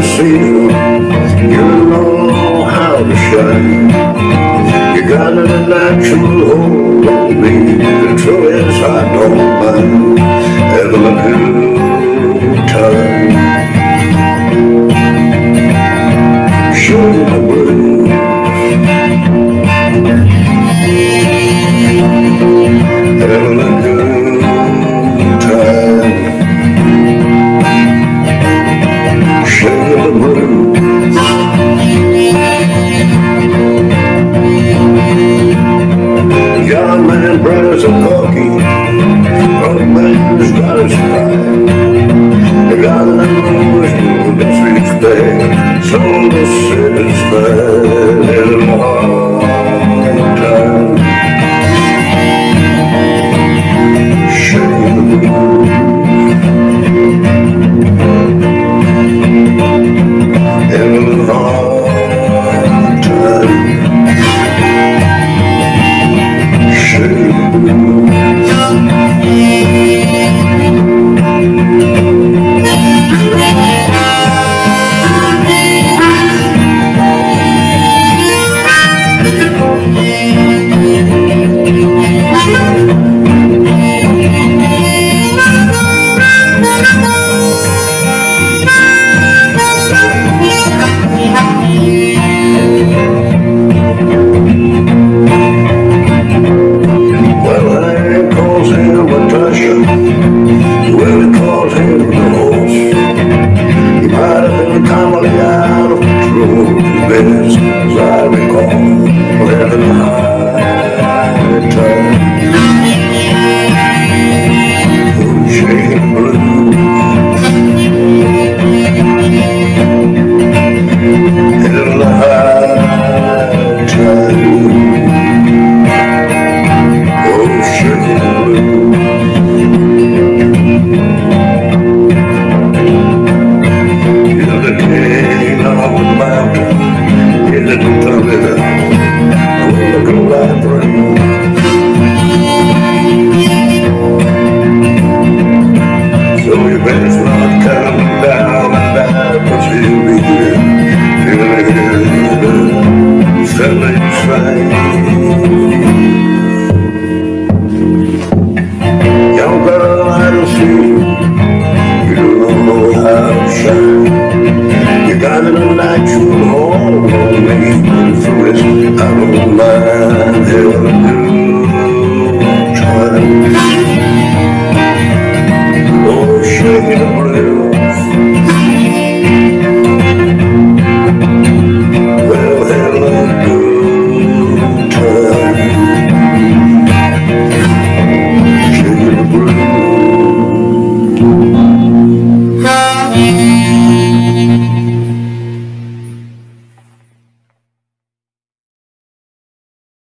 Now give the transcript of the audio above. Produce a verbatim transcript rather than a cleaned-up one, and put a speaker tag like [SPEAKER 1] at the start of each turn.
[SPEAKER 1] season, you know how to shine. You got a natural hold on me. The truth is I don't mind having a good time. Show you the blues, having a good time. Show you the blues. Young man brings a cookie, old man's got his pride. They got an emotional disrespect, so the city's bad in a hard time. Shake the blues, in a hard time. As I recall, having a hard time. Oh, shake the blues, having a hard time. Oh, shake the blues. You're the king of the mountain. Little tongue it up, I wanna go right through. So you better start coming down and down, cause you'll be good, feeling good, feeling fine. Young girl, I don't see you, you don't know how to shine. You got a natural hold on me, so it's I don't mind.